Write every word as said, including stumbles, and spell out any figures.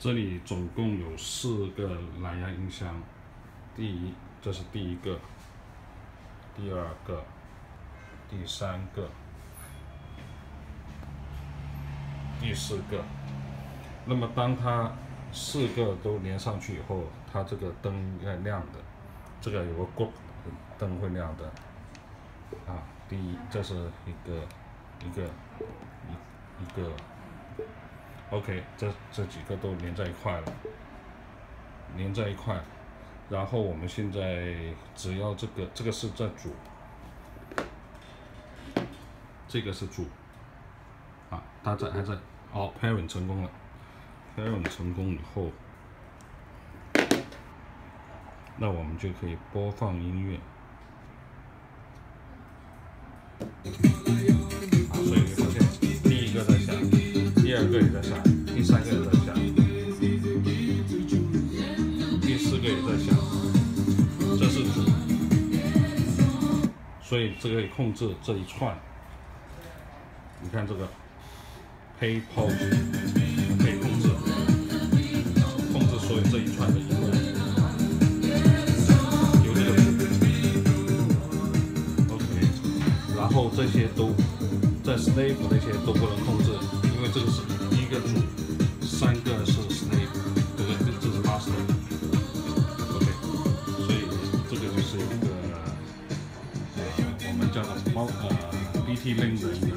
这里总共有四个蓝牙音箱，第一，这是第一个，第二个，第三个，第四个。那么当它四个都连上去以后，它这个灯应该亮的，这个有个光灯会亮的。啊，第一，这是一个一个一一个。OK， 这这几个都连在一块了，连在一块，然后我们现在只要这个这个是在主，这个是主，啊，它在还在，哦 ，pairing 成功了 ，pairing 成功以后，那我们就可以播放音乐，啊，所以你发现第一个在响，第二个也在响，第三个也在响，第四个也在响，这是主，所以这个可以控制这一串。你看这个 Play Pause 可以控制，控制所有这一串的音乐，有这个主 ，OK， 然后这些都在 Slave 那些都不能控制，因为这个是第一个主，三个是 Slave， 这个这是 Master，OK， 所以这个就是一个呃我们叫做猫呃 B T Link 的一个。